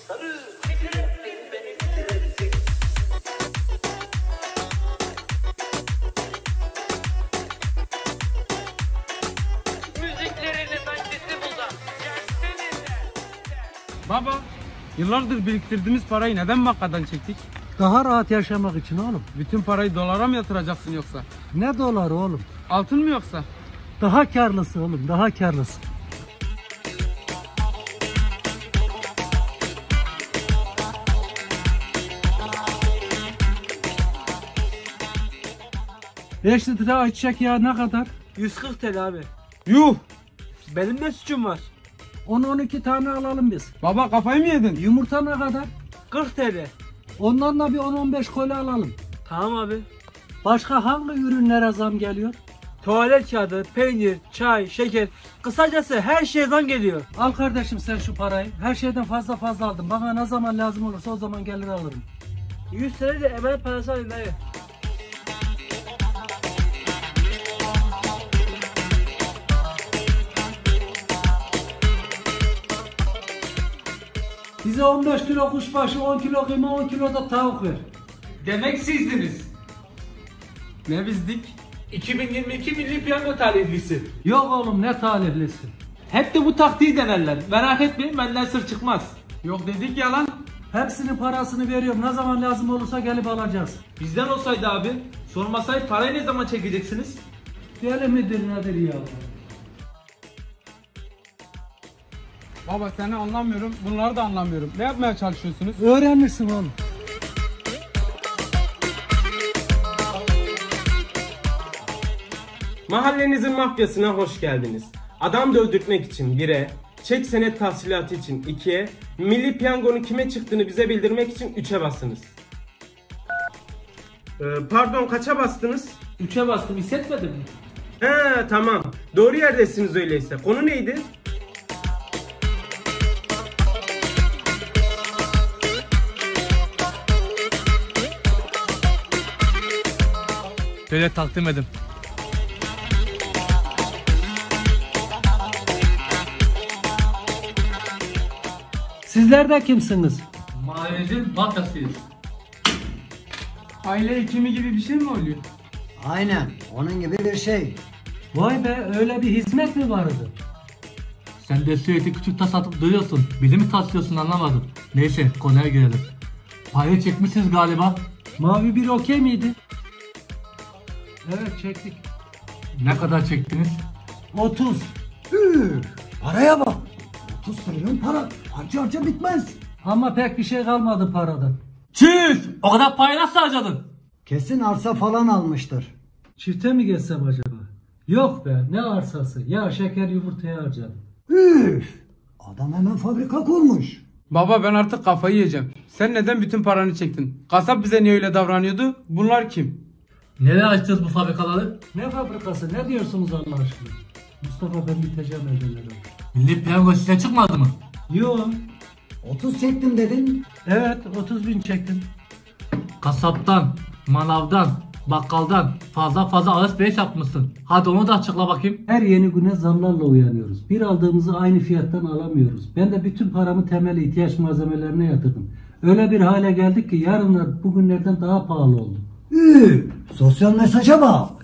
Baba, yıllardır biriktirdiğimiz parayı neden bankadan çektik? Daha rahat yaşamak için oğlum. Bütün parayı dolara mı yatıracaksın yoksa? Ne doları oğlum? Altın mı yoksa? Daha karlısı oğlum, daha karlısı. Beş litre ayçiçek yağı ne kadar? 140 TL abi. Yuh! Benim ne suçum var? 10-12 tane alalım biz. Baba kafayı mı yedin? Yumurta ne kadar? 40 TL. Ondan da bir 10-15 koli alalım. Tamam abi. Başka hangi ürünlere zam geliyor? Tuvalet kağıdı, peynir, çay, şeker. Kısacası her şeye zam geliyor. Al kardeşim sen şu parayı. Her şeyden fazla aldım. Bana ne zaman lazım olursa o zaman gelir alırım. 100 TL de emanet parası alayım dayı. Bize 15 kilo kuşbaşı, 10 kilo kıyma, 10 kilo da tavuk ver. Demek sizdiniz. Ne bizdik? 2022 Milli Piyango talihlisi. Yok oğlum ne talihlisi. Hep de bu taktiği denerler. Merak etmeyin, benden sır çıkmaz. Yok dedik ya lan. Hepsinin parasını veriyorum. Ne zaman lazım olursa gelip alacağız. Bizden olsaydı abi, sormasaydı parayı ne zaman çekeceksiniz? Deli midir nedir ya? Baba seni anlamıyorum, bunları da anlamıyorum. Ne yapmaya çalışıyorsunuz? Öğrenirsin oğlum. Mahallenizin mafyasına hoş geldiniz. Adam dövdürtmek için 1'e, çek senet tahsilatı için 2'ye, milli piyangonun kime çıktığını bize bildirmek için 3'e basınız. Pardon kaça bastınız? 3'e bastım, hissetmedin mi? He tamam. Doğru yerdesiniz öyleyse. Konu neydi? Şöyle takdim edin. Sizler de kimsiniz? Mahallemizin mafyasıyız. Aile hekimi gibi bir şey mi oluyor? Aynen, onun gibi bir şey. Vay be öyle bir hizmet mi vardı? Sen de sürekli küçük tas atıp duruyorsun. Bizi mi taslıyorsun anlamadım. Neyse konuya girelim. Parayı çekmişsiniz galiba. Mavi bir okey miydi? Evet çektik. Ne kadar çektiniz? 30. Paraya bak. 30 trilyon para. Harca bitmez. Ama pek bir şey kalmadı paradan. Çüş! O kadar parayı nasıl harcadın? Kesin arsa falan almıştır. Çifte mi geçsem acaba? Yok be ne arsası. Ya şeker yumurtaya harcadım. Adam hemen fabrika kurmuş. Baba ben artık kafayı yiyeceğim. Sen neden bütün paranı çektin? Kasap bize niye öyle davranıyordu? Bunlar kim? Nereye açacağız bu fabrikaları? Ne fabrikası ne diyorsunuz Allah aşkına? Mustafa ben biteceğim evdeler. Milli piyango size çıkmadı mı? Yok. 30 çektim dedin. Evet 30.000 çektim. Kasaptan, manavdan, bakkaldan fazla alışveriş yapmışsın. Hadi onu da açıkla bakayım. Her yeni güne zamlarla uyanıyoruz. Bir aldığımızı aynı fiyattan alamıyoruz. Ben de bütün paramı temel ihtiyaç malzemelerine yatırdım. Öyle bir hale geldik ki yarınlar bugünlerden daha pahalı oldu. Sosyal mesaja bak.